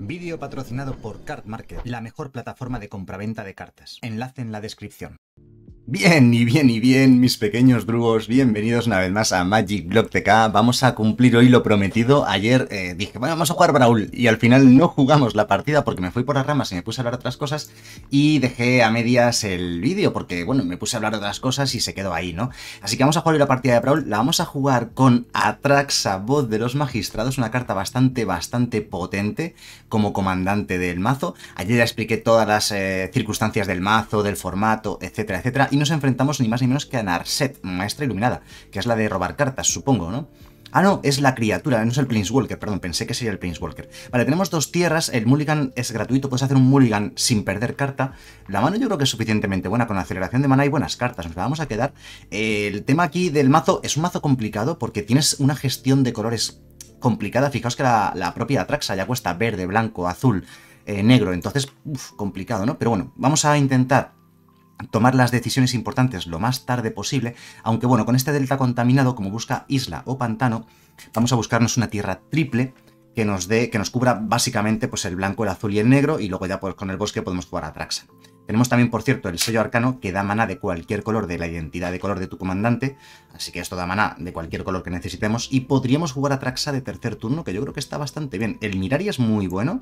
Vídeo patrocinado por Card Market, la mejor plataforma de compraventa de cartas. Enlace en la descripción. Bien, mis pequeños drugos, bienvenidos una vez más a Magic Block TK. Vamos a cumplir hoy lo prometido. Ayer dije, bueno, vamos a jugar Brawl, y al final no jugamos la partida porque me fui por las ramas y me puse a hablar de otras cosas y dejé a medias el vídeo porque, bueno, me puse a hablar de otras cosas y se quedó ahí, ¿no? Así que vamos a jugar hoy la partida de Brawl. La vamos a jugar con Atraxa, voz de los magistrados, una carta bastante potente como comandante del mazo. Ayer ya expliqué todas las circunstancias del mazo, del formato, etcétera, etcétera. Y nos enfrentamos ni más ni menos que a Narset, maestra iluminada, que es la de robar cartas, supongo, ¿no? Ah, no, es la criatura, no es el Planeswalker, perdón, pensé que sería el Planeswalker. Vale, tenemos dos tierras, el mulligan es gratuito, puedes hacer un mulligan sin perder carta. La mano yo creo que es suficientemente buena, con aceleración de mana y buenas cartas, nos la vamos a quedar. El tema aquí del mazo es un mazo complicado porque tienes una gestión de colores complicada. Fijaos que la propia Atraxa ya cuesta verde, blanco, azul, negro, entonces, complicado, ¿no? Pero bueno, vamos a intentar tomar las decisiones importantes lo más tarde posible, aunque bueno, con este delta contaminado, como busca isla o pantano, vamos a buscarnos una tierra triple que nos cubra básicamente pues el blanco, el azul y el negro, y luego ya pues con el bosque podemos jugar a Atraxa. Tenemos también, por cierto, el sello arcano, que da maná de cualquier color de la identidad de color de tu comandante, así que esto da maná de cualquier color que necesitemos, y podríamos jugar a Atraxa de tercer turno, que yo creo que está bastante bien. El Mirari es muy bueno.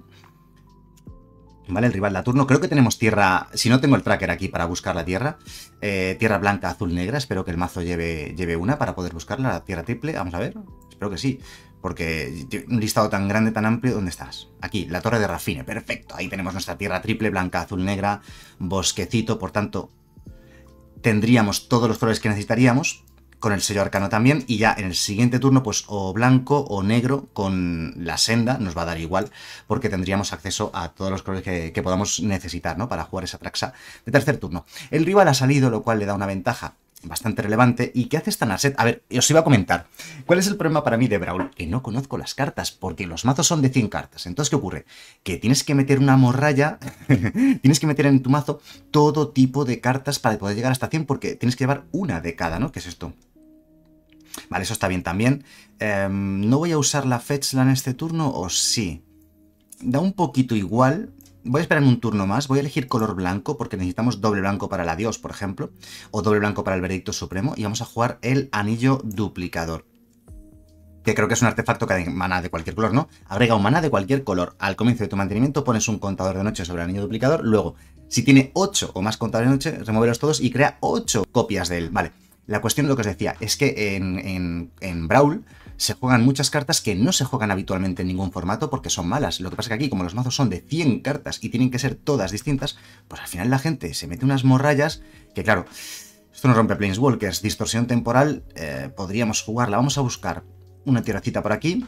Vale, el rival de turno. Creo que tenemos tierra, si no tengo el tracker aquí para buscar la tierra, tierra blanca, azul, negra. Espero que el mazo lleve una para poder buscarla, la tierra triple. Vamos a ver, espero que sí, porque un listado tan grande, tan amplio. ¿Dónde estás? Aquí, la torre de Rafine, perfecto. Ahí tenemos nuestra tierra triple, blanca, azul, negra, bosquecito. Por tanto, tendríamos todos los colores que necesitaríamos, con el sello arcano también, y ya en el siguiente turno pues o blanco o negro con la senda, nos va a dar igual, porque tendríamos acceso a todos los colores que podamos necesitar, ¿no? Para jugar esa Atraxa de tercer turno. El rival ha salido, lo cual le da una ventaja bastante relevante. ¿Y qué hace esta Narset? A ver, os iba a comentar, ¿cuál es el problema para mí de Brawl? Que no conozco las cartas, porque los mazos son de 100 cartas. Entonces, ¿qué ocurre? Que tienes que meter una morralla, tienes que meter en tu mazo todo tipo de cartas para poder llegar hasta 100, porque tienes que llevar una de cada, ¿no? ¿Qué es esto? Vale, eso está bien también. ¿No voy a usar la Fetchland en este turno o sí? Da un poquito igual. Voy a esperar un turno más. Voy a elegir color blanco porque necesitamos doble blanco para el adiós, por ejemplo. O doble blanco para el veredicto supremo. Y vamos a jugar el anillo duplicador, que creo que es un artefacto que da mana de cualquier color, ¿no? Agrega un mana de cualquier color. Al comienzo de tu mantenimiento pones un contador de noche sobre el anillo duplicador. Luego, si tiene 8 o más contadores de noche, remuévelos todos y crea 8 copias de él. Vale. La cuestión, lo que os decía, es que en Brawl se juegan muchas cartas que no se juegan habitualmente en ningún formato porque son malas. Lo que pasa es que aquí, como los mazos son de 100 cartas y tienen que ser todas distintas, pues al final la gente se mete unas morrallas que, claro, esto nos rompe Planeswalkers. Distorsión temporal, podríamos jugarla. Vamos a buscar una tierracita por aquí.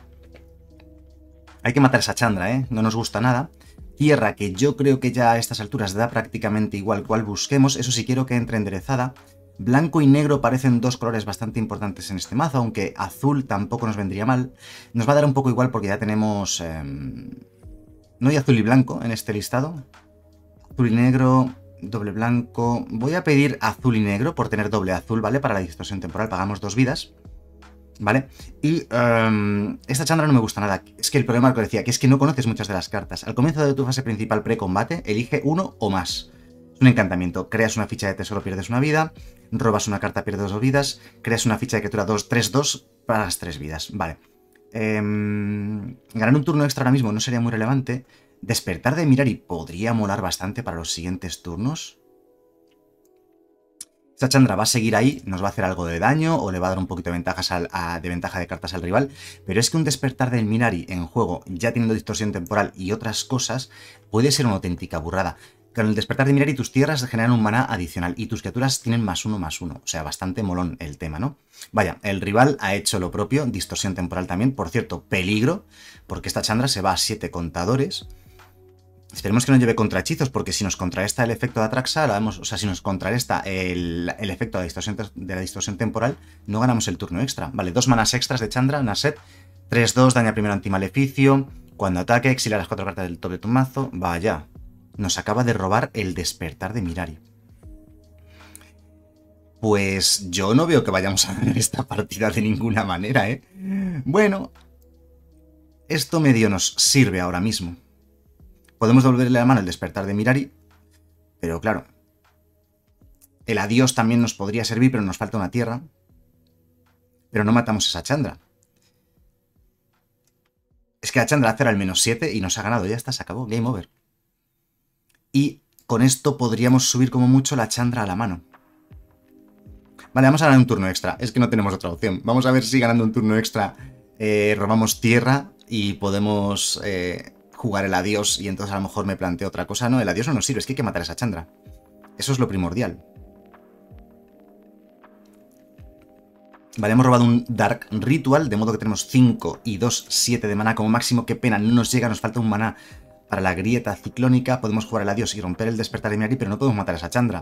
Hay que matar a esa Chandra, ¿eh? No nos gusta nada. Tierra que yo creo que ya a estas alturas da prácticamente igual cual busquemos. Eso sí, quiero que entre enderezada. Blanco y negro parecen dos colores bastante importantes en este mazo, aunque azul tampoco nos vendría mal. Nos va a dar un poco igual porque ya tenemos... no hay azul y blanco en este listado. Azul y negro, doble blanco... Voy a pedir azul y negro por tener doble azul, ¿vale? Para la distorsión temporal pagamos 2 vidas, ¿vale? Y esta Chandra no me gusta nada. Es que el problema que decía, que es que no conoces muchas de las cartas. Al comienzo de tu fase principal pre-combate, elige uno o más. Es un encantamiento. Creas una ficha de tesoro, pierdes una vida. Robas una carta, pierdes 2 vidas. Creas una ficha de criatura 3-2 para las 3 vidas. Vale. Ganar un turno extra ahora mismo no sería muy relevante. Despertar de Mirari podría molar bastante para los siguientes turnos. Esta Chandra va a seguir ahí, nos va a hacer algo de daño o le va a dar un poquito de ventaja de cartas al rival, pero es que un despertar del Mirari en juego, ya teniendo distorsión temporal y otras cosas, puede ser una auténtica burrada. Con el despertar de Mirari tus tierras generan un maná adicional y tus criaturas tienen +1/+1, o sea, bastante molón el tema, ¿no? Vaya, el rival ha hecho lo propio, distorsión temporal también, por cierto, peligro, porque esta Chandra se va a 7 contadores. Esperemos que no lleve contrahechizos, porque si nos contrarresta el efecto de Atraxa, o sea, si nos contrarresta el efecto de la distorsión temporal, no ganamos el turno extra. Vale, 2 manas extras de Chandra, Narset, 3-2, daña primero antimaleficio, cuando ataque, exilia las 4 cartas del top de tu mazo, vaya. Nos acaba de robar el despertar de Mirari. Pues yo no veo que vayamos a ganar esta partida de ninguna manera, ¿eh? Bueno, esto medio nos sirve ahora mismo. Podemos devolverle la mano el despertar de Mirari, pero claro, el adiós también nos podría servir, pero nos falta una tierra. Pero no matamos esa Chandra. Es que la Chandra hace el -7 y nos ha ganado. Ya está, se acabó. Game over. Y con esto podríamos subir como mucho la Chandra a la mano. Vale, vamos a ganar un turno extra. Es que no tenemos otra opción. Vamos a ver si ganando un turno extra robamos tierra y podemos jugar el adiós. Y entonces a lo mejor me planteo otra cosa. No, el adiós no nos sirve. Es que hay que matar a esa Chandra. Eso es lo primordial. Vale, hemos robado un Dark Ritual, de modo que tenemos 5 y 2, 7 de maná como máximo. Qué pena, no nos llega, nos falta un maná para la grieta ciclónica. Podemos jugar el adiós y romper el despertar de Mirari, pero no podemos matar a esa Chandra.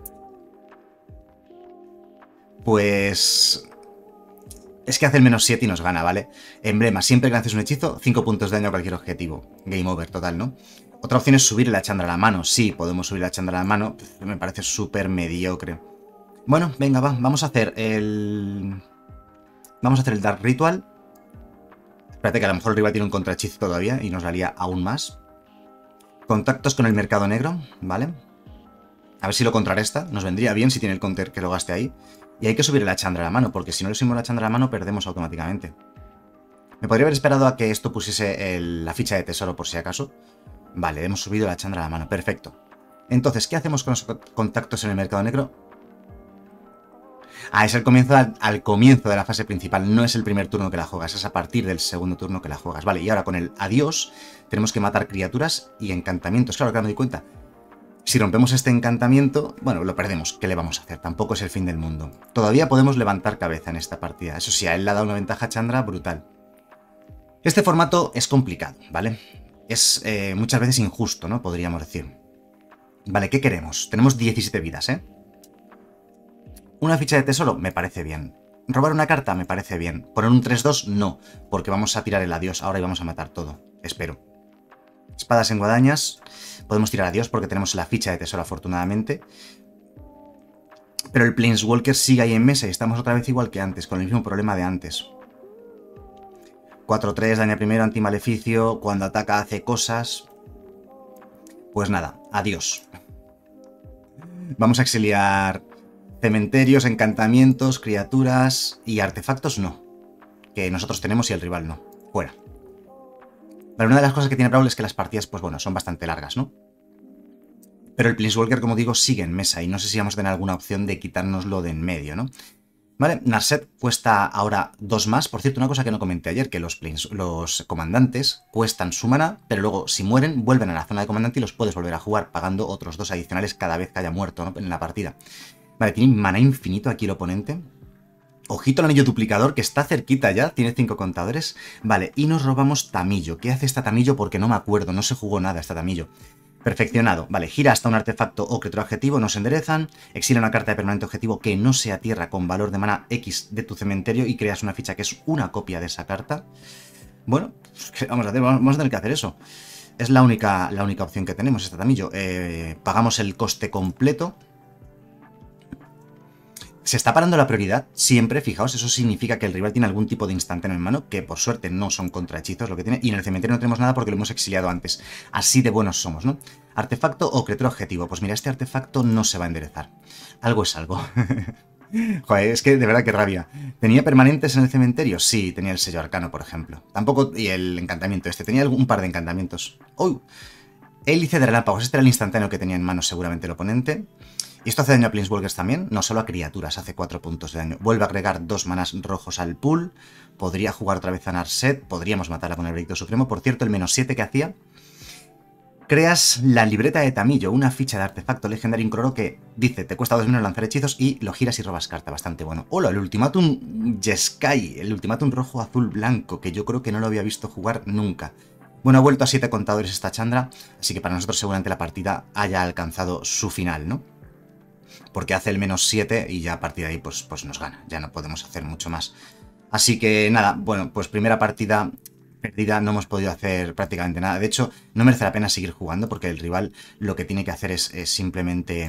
Pues... es que hace el -7 y nos gana, ¿vale? Emblema, siempre que lances un hechizo, 5 puntos de daño a cualquier objetivo. Game over, total, ¿no? Otra opción es subir la Chandra a la mano. Sí, podemos subir la Chandra a la mano. Me parece súper mediocre. Bueno, venga, va, vamos a hacer el... Vamos a hacer el Dark Ritual. Espérate que a lo mejor el rival tiene un contrahechizo todavía y nos daría aún más. Contactos con el mercado negro, ¿vale? A ver si lo contrarresta. Nos vendría bien si tiene el counter que lo gaste ahí. Y hay que subir la Chandra a la mano, porque si no le subimos la Chandra a la mano, perdemos automáticamente. Me podría haber esperado a que esto pusiese la ficha de tesoro por si acaso. Vale, hemos subido la Chandra a la mano, perfecto. Entonces, ¿qué hacemos con los contactos en el mercado negro? Ah, es el comienzo al comienzo de la fase principal, no es el primer turno que la juegas, es a partir del segundo turno que la juegas. Vale, y ahora con el adiós tenemos que matar criaturas y encantamientos. Claro, que me doy cuenta. Si rompemos este encantamiento, bueno, lo perdemos. ¿Qué le vamos a hacer? Tampoco es el fin del mundo. Todavía podemos levantar cabeza en esta partida. Eso sí, a él le ha dado una ventaja a Chandra brutal. Este formato es complicado, ¿vale? Es muchas veces injusto, ¿no? Podríamos decir. Vale, ¿qué queremos? Tenemos 17 vidas, ¿eh? Una ficha de tesoro me parece bien. Robar una carta me parece bien. Poner un 3-2 no, porque vamos a tirar el adiós ahora y vamos a matar todo. Espero. Espadas en guadañas. Podemos tirar adiós porque tenemos la ficha de tesoro afortunadamente. Pero el Planeswalker sigue ahí en mesa y estamos otra vez igual que antes, con el mismo problema de antes. 4-3, daña primero, antimaleficio. Cuando ataca hace cosas. Pues nada, adiós. Vamos a exiliar... cementerios, encantamientos, criaturas y artefactos no. Que nosotros tenemos y el rival no. Fuera. Vale, una de las cosas que tiene Brawl es que las partidas, pues bueno, son bastante largas, ¿no? Pero el Planeswalker, como digo, sigue en mesa y no sé si vamos a tener alguna opción de quitárnoslo de en medio, ¿no? Vale, Narset cuesta ahora 2 más. Por cierto, una cosa que no comenté ayer, que los comandantes cuestan su maná, pero luego si mueren, vuelven a la zona de comandante y los puedes volver a jugar, pagando otros 2 adicionales cada vez que haya muerto, ¿no? En la partida. Vale, tiene maná infinito aquí el oponente. Ojito al anillo duplicador, que está cerquita ya, tiene 5 contadores. Vale, y nos robamos Tamillo. ¿Qué hace esta Tamillo? Porque no me acuerdo, no se jugó nada esta Tamillo. Perfeccionado. Vale, gira hasta un artefacto o criatura objetivo, no se enderezan. Exila una carta de permanente objetivo que no sea tierra con valor de mana X de tu cementerio y creas una ficha que es una copia de esa carta. Bueno, ¿qué vamos a hacer? Vamos a tener que hacer eso. Es la única opción que tenemos, esta Tamillo. Pagamos el coste completo. Se está parando la prioridad siempre, fijaos, eso significa que el rival tiene algún tipo de instantáneo en mano, que por suerte no son contrahechizos lo que tiene, y en el cementerio no tenemos nada porque lo hemos exiliado antes. Así de buenos somos, ¿no? Artefacto o criatura objetivo. Pues mira, este artefacto no se va a enderezar. Algo es algo. Joder, es que de verdad que rabia. ¿Tenía permanentes en el cementerio? Sí, tenía el sello arcano, por ejemplo. Tampoco, y el encantamiento este, tenía un par de encantamientos. ¡Uy! Hélice de relámpagos, este era el instantáneo que tenía en mano seguramente el oponente. Y esto hace daño a Planeswalkers también, no solo a criaturas, hace 4 puntos de daño. Vuelve a agregar 2 manás rojos al pool. Podría jugar otra vez a Narset, podríamos matarla con el Veredicto Supremo. Por cierto, el -7 que hacía. Creas la libreta de Tamillo, una ficha de artefacto legendario incroro que dice, te cuesta 2 menos lanzar hechizos y lo giras y robas carta, bastante bueno. Hola, el Ultimátum Jeskai, el Ultimátum rojo, azul, blanco, que yo creo que no lo había visto jugar nunca. Bueno, ha vuelto a 7 contadores esta Chandra, así que para nosotros seguramente la partida haya alcanzado su final, ¿no? Porque hace el -7 y ya a partir de ahí pues nos gana, ya no podemos hacer mucho más. Así que nada, bueno, pues primera partida perdida, no hemos podido hacer prácticamente nada. De hecho, no merece la pena seguir jugando porque el rival lo que tiene que hacer es simplemente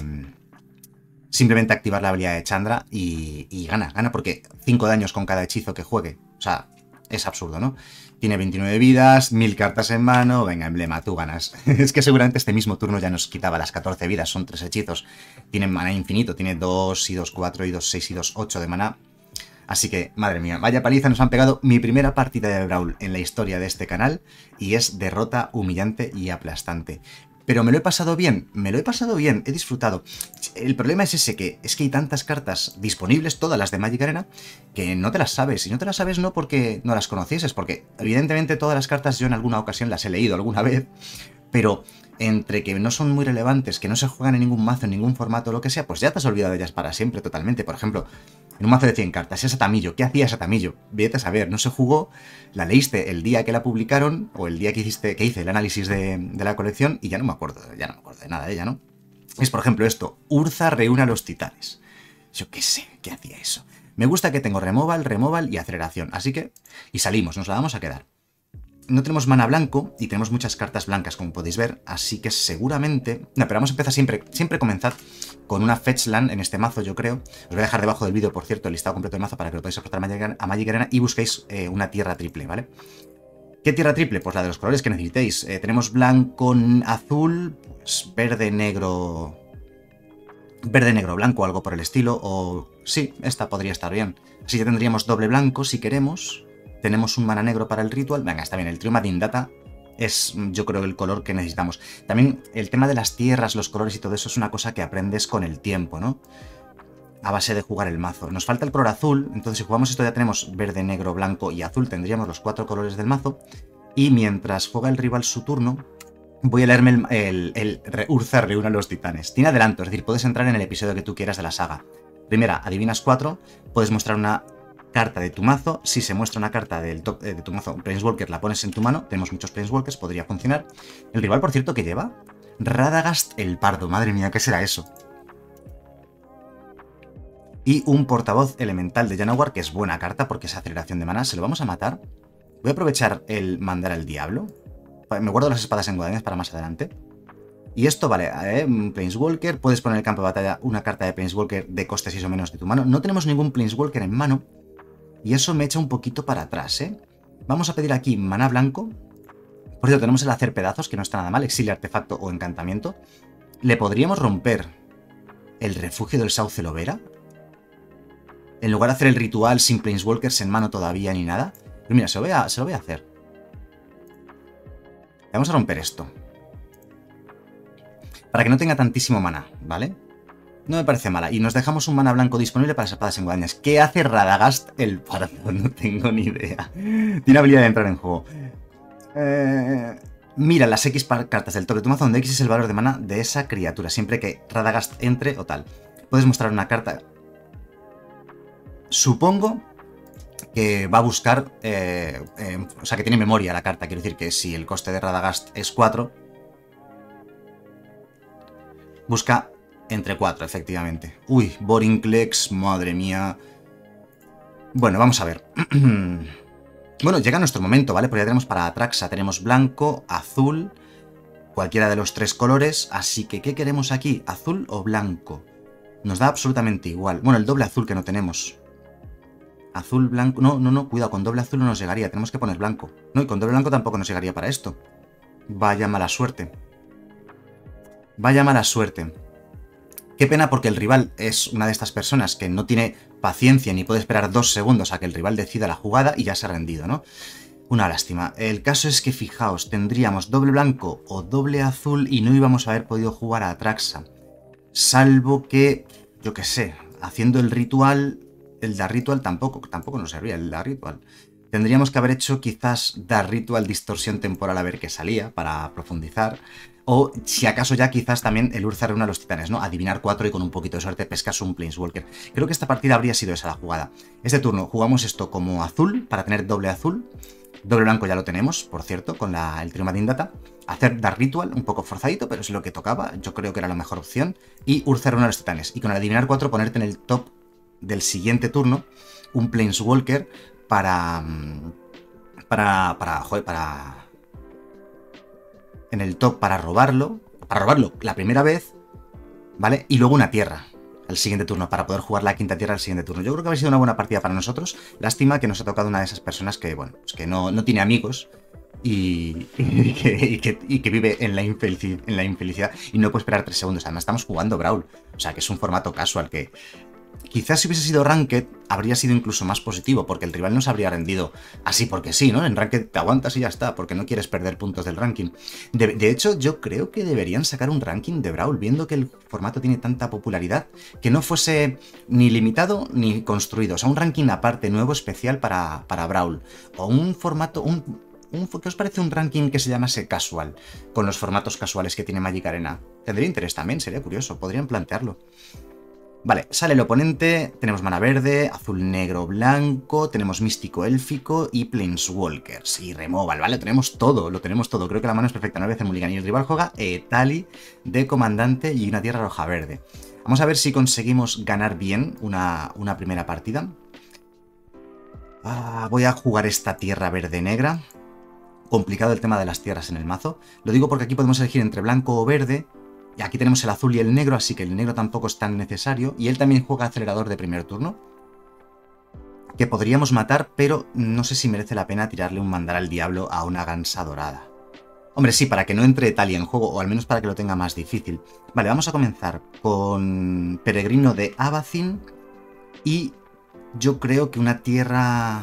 activar la habilidad de Chandra y gana porque 5 daños con cada hechizo que juegue. O sea, es absurdo, ¿no? Tiene 29 vidas, 1000 cartas en mano, venga, emblema, tú ganas. Es que seguramente este mismo turno ya nos quitaba las 14 vidas, son 3 hechizos. Tiene maná infinito, tiene 2 y 2, 4 y 2, 6 y 2, 8 de maná. Así que, madre mía, vaya paliza nos han pegado. Mi primera partida de Brawl en la historia de este canal y es derrota humillante y aplastante. Pero me lo he pasado bien, he disfrutado. El problema es ese, que es que hay tantas cartas disponibles, todas las de Magic Arena, que no te las sabes. Y no te las sabes no porque no las conocieses, porque evidentemente todas las cartas yo en alguna ocasión las he leído alguna vez, pero entre que no son muy relevantes, que no se juegan en ningún mazo, en ningún formato o lo que sea, pues ya te has olvidado de ellas para siempre totalmente. Por ejemplo, en un mazo de 100 cartas, esa Tamillo, ¿qué hacía esa Tamillo? Vete a saber, no se jugó, la leíste el día que la publicaron, o el día que hice el análisis de la colección, y ya no me acuerdo de nada de ella, ¿no? Es, por ejemplo, esto, Urza reúne a los titanes. Yo qué sé, ¿qué hacía eso? Me gusta que tengo removal y aceleración, así que... Y salimos, nos la vamos a quedar. No tenemos mana blanco y tenemos muchas cartas blancas, como podéis ver, así que seguramente... No, pero vamos a empezar siempre comenzad con una Fetchland en este mazo, yo creo. Os voy a dejar debajo del vídeo, por cierto, el listado completo del mazo para que lo podáis aportar a Magic Arena y busquéis una tierra triple, ¿vale? ¿Qué tierra triple? Pues la de los colores que necesitéis. Tenemos blanco, azul, pues verde, negro, blanco, algo por el estilo, o... Sí, esta podría estar bien. Así que tendríamos doble blanco si queremos... Tenemos un mana negro para el ritual. Venga, está bien, el Trio Madindata es, yo creo, el color que necesitamos. También el tema de las tierras, los colores y todo eso es una cosa que aprendes con el tiempo, ¿no? A base de jugar el mazo. Nos falta el color azul, entonces si jugamos esto ya tenemos verde, negro, blanco y azul. Tendríamos los 4 colores del mazo. Y mientras juega el rival su turno, voy a leerme el Urza reúne a los titanes. Tiene adelanto, es decir, puedes entrar en el episodio que tú quieras de la saga. Primera, adivinas 4, puedes mostrar una carta de tu mazo. Si se muestra una carta del top de tu mazo, Planeswalker, la pones en tu mano. Tenemos muchos Planeswalkers, podría funcionar. El rival, por cierto, que lleva Radagast el Pardo. Madre mía, ¿qué será eso? Y un portavoz elemental de Llanowar, que es buena carta porque es aceleración de maná. Se lo vamos a matar. Voy a aprovechar el mandar al diablo. Me guardo las espadas enguadañas para más adelante. Y esto vale, un Planeswalker. Puedes poner en el campo de batalla una carta de Planeswalker de coste 6 o menos de tu mano. No tenemos ningún Planeswalker en mano. Y eso me echa un poquito para atrás, ¿eh? Vamos a pedir aquí maná blanco. Por cierto, tenemos el hacer pedazos, que no está nada mal. Exilio, artefacto o encantamiento. ¿Le podríamos romper el refugio del Sauce Lovera? En lugar de hacer el ritual sin Planeswalkers en mano todavía ni nada. Pero mira, se lo voy a hacer. Vamos a romper esto. Para que no tenga tantísimo maná, ¿vale? No me parece mala. Y nos dejamos un mana blanco disponible para las espadas enguadañas. ¿Qué hace Radagast el Pardo? No tengo ni idea. Tiene habilidad de entrar en juego. Mira las X cartas del top de tu mazo, donde X es el valor de mana de esa criatura. Siempre que Radagast entre o tal. Puedes mostrar una carta. Supongo que va a buscar... o sea, que tiene memoria la carta. Quiero decir que si el coste de Radagast es 4... Busca... Entre 4, efectivamente. Uy, Borinclex, madre mía. Bueno, vamos a ver. Bueno, llega nuestro momento, ¿vale? Porque ya tenemos para Atraxa, tenemos blanco, azul, cualquiera de los 3 colores. Así que, ¿qué queremos aquí? ¿Azul o blanco? Nos da absolutamente igual. Bueno, el doble azul que no tenemos. Azul, blanco... No, cuidado, con doble azul no nos llegaría. Tenemos que poner blanco. No, y con doble blanco tampoco nos llegaría para esto. Vaya mala suerte. Vaya mala suerte. Qué pena porque el rival es una de estas personas que no tiene paciencia ni puede esperar 2 segundos a que el rival decida la jugada y ya se ha rendido, ¿no? Una lástima. El caso es que, fijaos, tendríamos doble blanco o doble azul y no íbamos a haber podido jugar a Atraxa. Salvo que, yo qué sé, haciendo el ritual... El Dark Ritual tampoco nos servía, el Dark Ritual. Tendríamos que haber hecho quizás Dark Ritual distorsión temporal a ver qué salía para profundizar. O si acaso ya quizás también el Urza reúne a los titanes, ¿no? Adivinar 4 y con un poquito de suerte pescas un Planeswalker. Creo que esta partida habría sido esa la jugada. Este turno jugamos esto como azul para tener doble azul. Doble blanco ya lo tenemos, por cierto, con el Trio Madindata. Hacer Dark Ritual, un poco forzadito, pero es lo que tocaba. Yo creo que era la mejor opción. Y Urza reúne a los titanes. Y con el adivinar 4 ponerte en el top del siguiente turno un Planeswalker en el top para robarlo la primera vez, ¿vale? Y luego una tierra. al siguiente turno, para poder jugar la quinta tierra al siguiente turno. Yo creo que ha sido una buena partida para nosotros. Lástima que nos ha tocado una de esas personas que, bueno, pues que no tiene amigos y que vive en la infelicidad y no puede esperar 3 segundos. Además, estamos jugando Brawl, o sea, que es un formato casual que quizás si hubiese sido Ranked habría sido incluso más positivo, porque el rival no se habría rendido así porque sí, ¿no? En Ranked te aguantas y ya está, porque no quieres perder puntos del ranking. De hecho, yo creo que deberían sacar un ranking de Brawl, viendo que el formato tiene tanta popularidad, que no fuese ni limitado ni construido. O sea, un ranking aparte, nuevo, especial para Brawl. O un formato... ¿Qué os parece un ranking que se llamase casual? Con los formatos casuales que tiene Magic Arena. Tendría interés también, sería curioso, podrían plantearlo. Vale, sale el oponente, tenemos mana verde, azul, negro, blanco, tenemos místico, élfico y planeswalkers y removal, ¿vale? Tenemos todo, lo tenemos todo. Creo que la mano es perfecta, 9 veces mulligan y el rival juega Tali de comandante y una tierra roja-verde. Vamos a ver si conseguimos ganar bien una primera partida. Voy a jugar esta tierra verde-negra. Complicado el tema de las tierras en el mazo. Lo digo porque aquí podemos elegir entre blanco o verde. Y aquí tenemos el azul y el negro, así que el negro tampoco es tan necesario. Y él también juega acelerador de primer turno, que podríamos matar, pero no sé si merece la pena tirarle un mandar al diablo a una gansa dorada. Hombre, sí, para que no entre Talia en juego, o al menos para que lo tenga más difícil. Vale, vamos a comenzar con Peregrino de Abacin. Y yo creo que una tierra...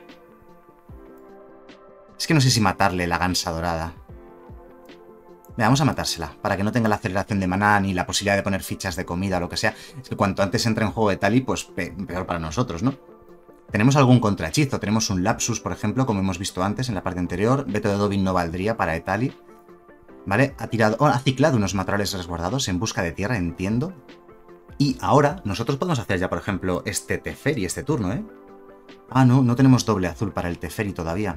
Es que no sé si matarle la gansa dorada. Venga, vamos a matársela, para que no tenga la aceleración de maná ni la posibilidad de poner fichas de comida o lo que sea. Es que cuanto antes entre en juego de Tali, pues peor para nosotros, ¿no? Tenemos algún contrahechizo, tenemos un Lapsus, por ejemplo, como hemos visto antes en la parte anterior. Veto de Dobin no valdría para Etali. ¿Vale? Ha ciclado unos matorrales resguardados en busca de tierra, entiendo. Y ahora nosotros podemos hacer ya, por ejemplo, este Teferi este turno, ¿eh? No tenemos doble azul para el Teferi todavía.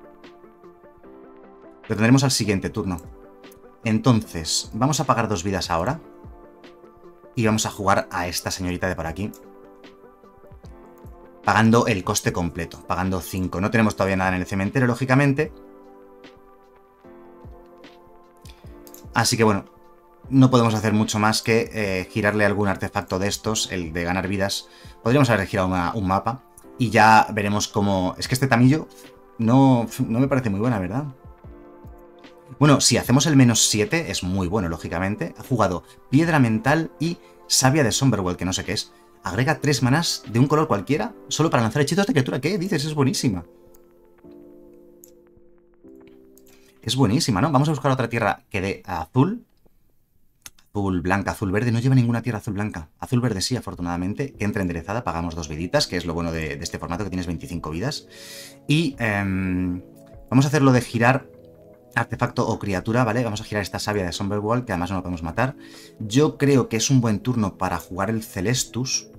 Lo tendremos al siguiente turno. Entonces, vamos a pagar 2 vidas ahora. Y vamos a jugar a esta señorita de por aquí. Pagando el coste completo, pagando 5. No tenemos todavía nada en el cementerio, lógicamente. Así que bueno, no podemos hacer mucho más que girarle algún artefacto de estos, el de ganar vidas. Podríamos haber girado un mapa y ya veremos cómo... Es que este tamillo no me parece muy buena, ¿verdad? Bueno, si hacemos el -7 es muy bueno, lógicamente. Ha jugado Piedra Mental y Savia de Somberwell, que no sé qué es. Agrega 3 manás de un color cualquiera solo para lanzar hechizos de criatura. ¿Qué dices? Es buenísima. Es buenísima, ¿no? Vamos a buscar otra tierra que dé azul. Azul blanca, azul verde. No lleva ninguna tierra azul blanca. Azul verde sí, afortunadamente. Que entra enderezada. Pagamos 2 viditas, que es lo bueno de este formato, que tienes 25 vidas. Y vamos a hacer lo de girar artefacto o criatura, ¿vale? Vamos a girar esta Savia de Somberwell, que además no lo podemos matar. Yo creo que es un buen turno para jugar el Celestus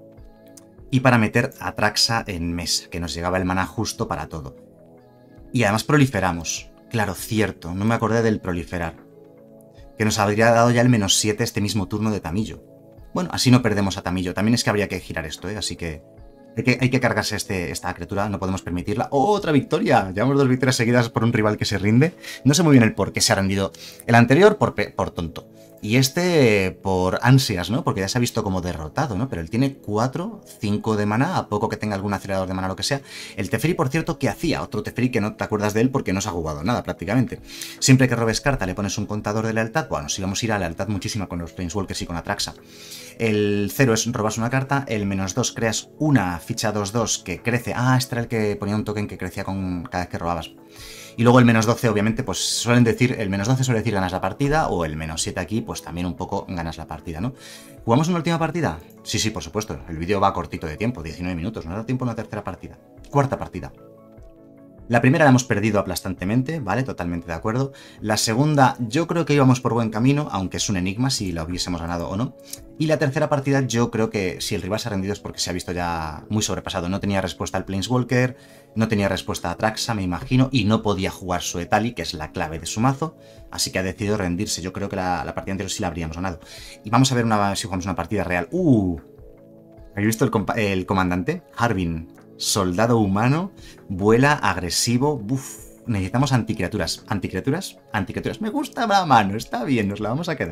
y para meter a Traxa en mesa, que nos llegaba el maná justo para todo. Y además proliferamos. Claro, cierto, no me acordé del proliferar. Que nos habría dado ya el -7 este mismo turno de Tamillo. Bueno, así no perdemos a Tamillo. También es que habría que girar esto, ¿eh? Así que... Hay que cargarse esta criatura, no podemos permitirla. ¡Oh, otra victoria! Llevamos 2 victorias seguidas por un rival que se rinde. No sé muy bien el por qué se ha rendido. El anterior por tonto. Y este por ansias, ¿no? Porque ya se ha visto como derrotado, ¿no? Pero él tiene 4, 5 de maná, a poco que tenga algún acelerador de maná o lo que sea. El Teferi, por cierto, ¿qué hacía? Otro Teferi que no te acuerdas de él porque no se ha jugado nada prácticamente. Siempre que robes carta le pones un contador de lealtad. Bueno, si vamos a ir a lealtad muchísima con los Planeswalkers y con Atraxa. El 0 es robas una carta, el -2 creas una ficha 2-2 que crece. Este era el que ponía un token que crecía con cada vez que robabas. Y luego el -12, obviamente, pues suelen decir, el -12 suele decir ganas la partida, o el -7 aquí, pues también un poco ganas la partida, ¿no? ¿Jugamos una última partida? Sí, por supuesto. El vídeo va cortito de tiempo, 19 minutos, no da tiempo a una tercera partida. Cuarta partida. La primera la hemos perdido aplastantemente, ¿vale? Totalmente de acuerdo. La segunda, yo creo que íbamos por buen camino, aunque es un enigma si la hubiésemos ganado o no. Y la tercera partida, yo creo que si el rival se ha rendido es porque se ha visto ya muy sobrepasado. No tenía respuesta al Planeswalker, no tenía respuesta a Traxa, me imagino, y no podía jugar su Etali, que es la clave de su mazo, así que ha decidido rendirse. Yo creo que la partida anterior sí la habríamos ganado. Y vamos a ver si jugamos una partida real. ¿Habéis visto el comandante? Harbin. Soldado humano, vuela, agresivo. Necesitamos anticriaturas. ¿Anticriaturas? Anticriaturas. Me gusta la mano, está bien, nos la vamos a quedar.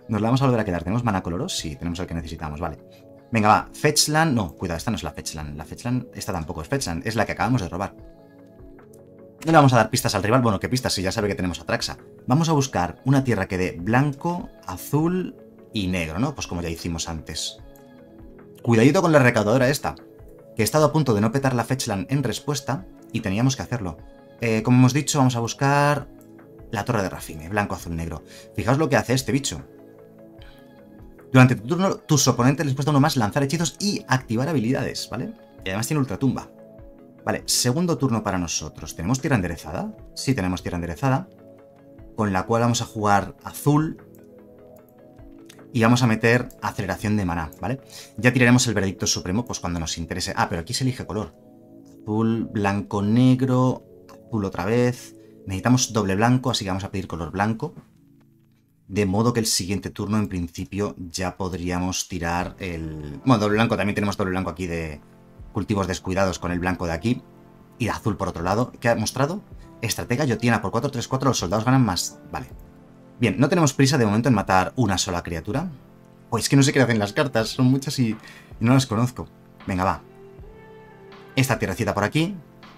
Nos la vamos a volver a quedar. ¿Tenemos mana coloros? Sí, tenemos el que necesitamos, vale. Venga, va. Fetchland. No, cuidado, esta no es la Fetchland. La Fetchland, esta tampoco es Fetchland. Es la que acabamos de robar. No le vamos a dar pistas al rival. Bueno, ¿qué pistas? Si ya sabe que tenemos Atraxa. Vamos a buscar una tierra que dé blanco, azul y negro, ¿no? Pues como ya hicimos antes. Cuidadito con la recaudadora esta. Que he estado a punto de no petar la Fetchland en respuesta y teníamos que hacerlo. Como hemos dicho, vamos a buscar la torre de Rafine. Blanco, azul, negro. Fijaos lo que hace este bicho. Durante tu turno, tus oponentes les cuesta uno más lanzar hechizos y activar habilidades, ¿vale? Y además tiene ultratumba. Vale, segundo turno para nosotros. ¿Tenemos tierra enderezada? Sí, tenemos tierra enderezada. Con la cual vamos a jugar azul. Y vamos a meter aceleración de maná, ¿vale? Ya tiraremos el veredicto supremo, pues cuando nos interese. Ah, pero aquí se elige color. Azul, blanco, negro. Azul otra vez. Necesitamos doble blanco, así que vamos a pedir color blanco. De modo que el siguiente turno, en principio, ya podríamos tirar el... Bueno, doble blanco, también tenemos doble blanco aquí de cultivos descuidados con el blanco de aquí. Y de azul por otro lado. ¿Qué ha mostrado? Estratega Yotiana por 4-3-4, los soldados ganan más. Vale. Bien, no tenemos prisa de momento en matar una sola criatura. Pues que no sé qué hacen las cartas, son muchas y no las conozco. Venga, va. Esta tierrecita por aquí.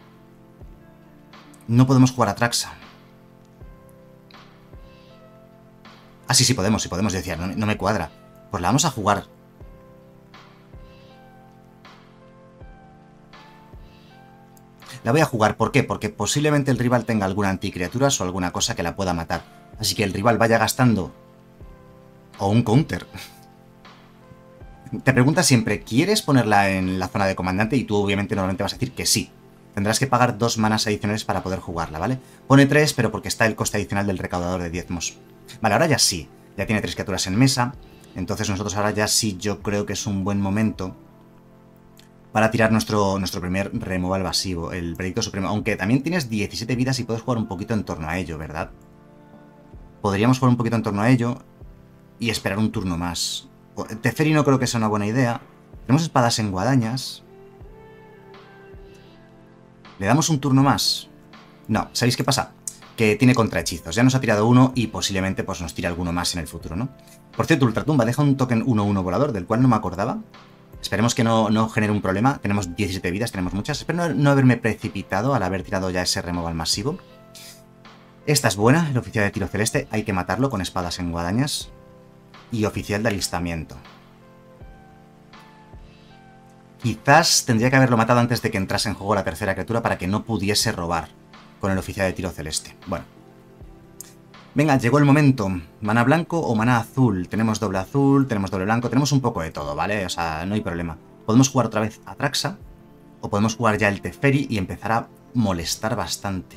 No podemos jugar a Traxa. Ah, sí podemos, decía, no me cuadra. Pues la vamos a jugar. La voy a jugar, ¿por qué? Porque posiblemente el rival tenga alguna anticriaturas o alguna cosa que la pueda matar. Así que el rival vaya gastando... O un counter. Te pregunta siempre, ¿quieres ponerla en la zona de comandante? Y tú obviamente normalmente vas a decir que sí. Tendrás que pagar 2 manas adicionales para poder jugarla, ¿vale? Pone 3, pero porque está el coste adicional del recaudador de diezmos. Vale, ahora ya sí. Ya tiene 3 criaturas en mesa. Entonces nosotros ahora ya sí, yo creo que es un buen momento para tirar nuestro primer removal evasivo, el veredicto supremo. Aunque también tienes 17 vidas y puedes jugar un poquito en torno a ello, ¿verdad? Podríamos jugar un poquito en torno a ello y esperar un turno más. Teferi no creo que sea una buena idea. Tenemos espadas en guadañas. ¿Le damos un turno más? No, ¿sabéis qué pasa? Que tiene contrahechizos. Ya nos ha tirado uno y posiblemente pues, nos tire alguno más en el futuro, ¿no? Por cierto, Ultratumba deja un token 1-1 volador, del cual no me acordaba. Esperemos que no genere un problema. Tenemos 17 vidas, tenemos muchas. Espero no haberme precipitado al haber tirado ya ese removal masivo. Esta es buena, el oficial de tiro celeste. Hay que matarlo con espadas en guadañas. Y oficial de alistamiento. Quizás tendría que haberlo matado antes de que entrase en juego la tercera criatura para que no pudiese robar con el oficial de tiro celeste. Bueno. Venga, llegó el momento. ¿Mana blanco o mana azul? Tenemos doble azul, tenemos doble blanco, tenemos un poco de todo, ¿vale? O sea, no hay problema. Podemos jugar otra vez a Traxa, o podemos jugar ya el Teferi y empezar a molestar bastante.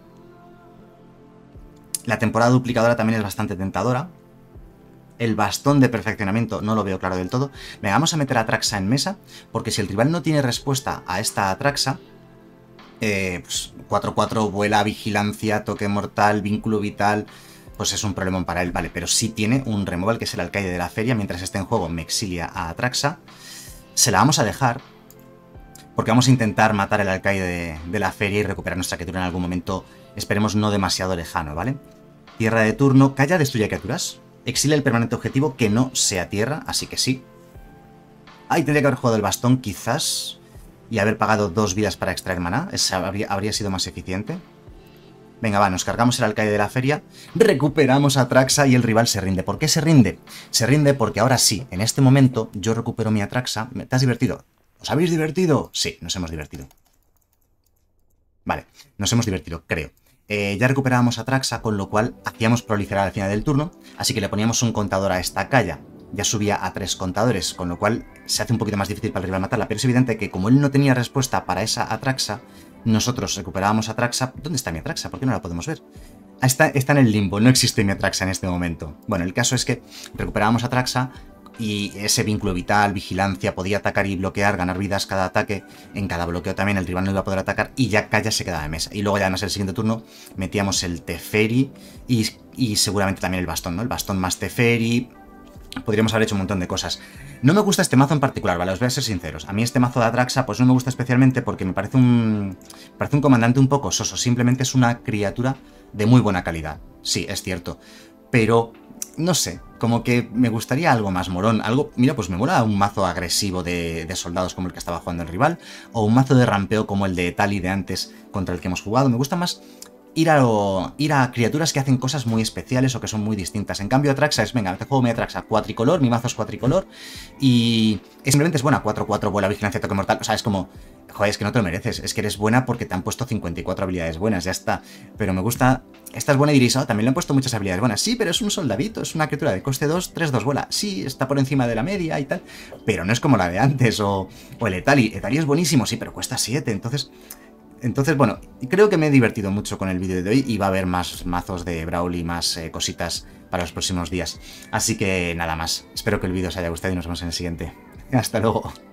La temporada duplicadora también es bastante tentadora. El bastón de perfeccionamiento no lo veo claro del todo. Venga, vamos a meter a Traxa en mesa, porque si el rival no tiene respuesta a esta Traxa, pues 4-4, vuela, vigilancia, toque mortal, vínculo vital, pues es un problemón para él, vale, pero sí tiene un removal que es el alcaide de la feria, mientras esté en juego me exilia a Atraxa. Se la vamos a dejar, porque vamos a intentar matar el alcaide de la feria y recuperar nuestra criatura en algún momento, esperemos no demasiado lejano, ¿vale? Tierra de turno, calla, destruye criaturas, exilia el permanente objetivo que no sea tierra, así que sí. Ahí tendría que haber jugado el bastón, quizás, y haber pagado 2 vidas para extraer maná. Habría sido más eficiente. Venga, va, nos cargamos el alcaide de la feria, recuperamos a Atraxa y el rival se rinde. ¿Por qué se rinde? Se rinde porque ahora sí, en este momento, yo recupero mi Atraxa. ¿Te has divertido? ¿Os habéis divertido? Sí, nos hemos divertido. Vale, nos hemos divertido, creo. Ya recuperábamos a Atraxa, con lo cual hacíamos proliferar al final del turno, así que le poníamos un contador a esta calla. Ya subía a 3 contadores, con lo cual se hace un poquito más difícil para el rival matarla, pero es evidente que como él no tenía respuesta para esa Atraxa, nosotros recuperábamos a Atraxa. ¿Dónde está mi Atraxa? ¿Por qué no la podemos ver? Está en el limbo, no existe mi Atraxa en este momento. Bueno, el caso es que recuperábamos a Atraxa y ese vínculo vital, vigilancia, podía atacar y bloquear, ganar vidas cada ataque. En cada bloqueo también el rival no iba a poder atacar y ya Calla se quedaba de mesa. Y luego ya además el siguiente turno metíamos el Teferi y seguramente también el bastón, ¿no? El bastón más Teferi. Podríamos haber hecho un montón de cosas. No me gusta este mazo en particular, ¿vale? Os voy a ser sinceros. A mí este mazo de Atraxa pues no me gusta especialmente porque me parece un comandante un poco soso. Simplemente es una criatura de muy buena calidad. Sí, es cierto. Pero, no sé. como que me gustaría algo más morón, algo, mira, pues me mola un mazo agresivo de soldados como el que estaba jugando el rival, o un mazo de rampeo como el de Tali de antes contra el que hemos jugado. Me gusta más ir a criaturas que hacen cosas muy especiales o que son muy distintas. En cambio, Atraxa es, venga, te juego mi Atraxa cuatricolor, mi mazo es cuatricolor, y simplemente es buena, 4-4, vuela, vigilancia, toque mortal. O sea, es como, joder, es que no te lo mereces, es que eres buena porque te han puesto 54 habilidades buenas, ya está. Pero me gusta, esta es buena y Irisao, también le han puesto muchas habilidades buenas. Sí, pero es un soldadito, es una criatura de coste 2, 3-2 vuela. Sí, está por encima de la media y tal, pero no es como la de antes, o el Etali. Etali es buenísimo, sí, pero cuesta 7, entonces, bueno, creo que me he divertido mucho con el vídeo de hoy y va a haber más mazos de Brawl y más cositas para los próximos días. Así que nada más, espero que el vídeo os haya gustado y nos vemos en el siguiente. Hasta luego.